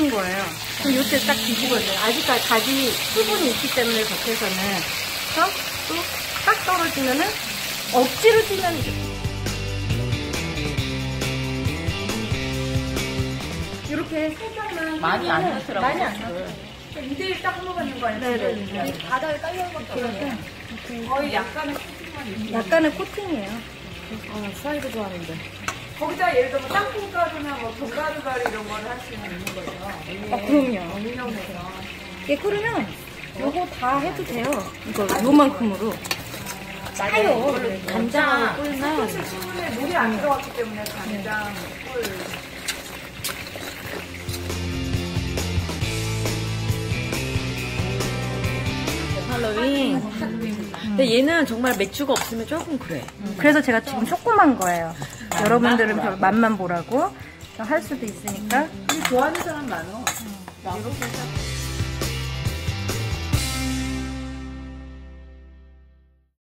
끓는 거예요. 그럼 이때 딱 뒤집어줘요. 아직까지 가지 수분이 있기 때문에 겉에서는. 그래서 또 딱 떨어지면은 억지로 찌면 이렇게 살짝만 많이 안 넣더라고요. 많이 안 넣어요. 2대1 딱 먹는 거예요. 네네. 바닥에 깔려있는 것도 없어요. 거의 약간의 코팅만 있어요. 약간의 코팅이에요. 아, 사이드 좋아하는데. 거기다 예를 들면 땅콩가루나 뭐 견과류가루 이런 거를 할 수는 있는 거죠. 그럼요. 음료에서. 이게 끓으면 요거 다 해도 돼요. 이거 요만큼으로. 짜요. 간장하고 꿀만. 사실 수분에 물이 안 들어갔기 때문에 간장, 꿀. 할로윈. 근데 얘는 정말 맥주가 없으면 조금 그래. 그래서 제가 지금 조그만 거예요. 여러분들은 별 맛만 보라고 할 수도 있으니까. 좋아하는 사람 많어. 이렇게 해서.